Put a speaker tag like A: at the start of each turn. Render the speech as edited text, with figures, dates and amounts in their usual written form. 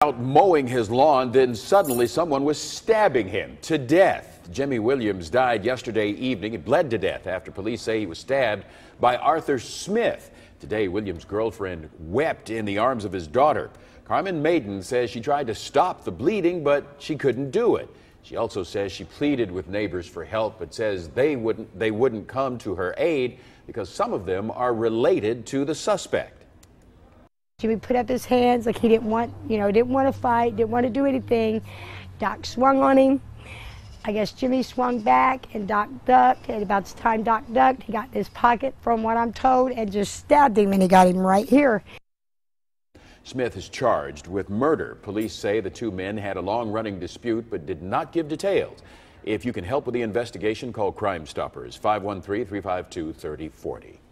A: Out mowing his lawn, then suddenly someone was stabbing him to death. Jimmy Williams died yesterday evening. He bled to death after police say he was stabbed by Arthur Smith. Today, Williams' girlfriend wept in the arms of his daughter. Carmen Maiden says she tried to stop the bleeding, but she couldn't do it. She also says she pleaded with neighbors for help, but says they wouldn't come to her aid because some of them are related to the suspect.
B: Jimmy put up his hands like he didn't want to fight, didn't want to do anything. Doc swung on him. I guess Jimmy swung back and Doc ducked. And about the time Doc ducked, he got in his pocket, from what I'm told, and just stabbed him, and he got him right here.
A: Smith is charged with murder. Police say the two men had a long-running dispute but did not give details. If you can help with the investigation, call Crime Stoppers, 513-352-3040.